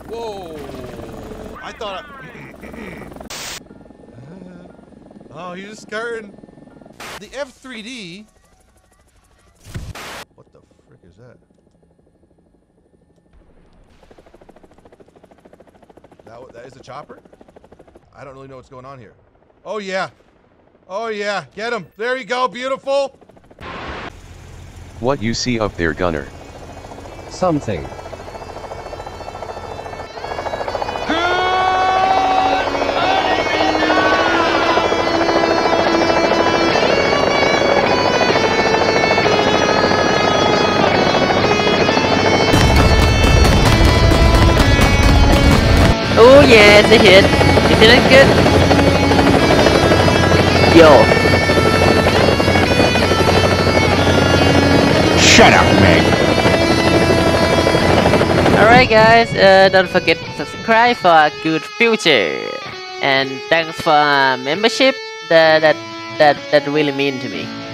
Whoa! I thought oh, he's just skirting. The F3D. What the frick is that? That is a chopper? I don't really know what's going on here. Oh yeah. Oh yeah, get him. There you go, beautiful. What you see up there, Gunner? Something. Oh yeah, it's a hit. Isn't it good? Yo. Shut up, Meg. Alright guys, don't forget to subscribe for a good future. And thanks for membership. That really mean to me.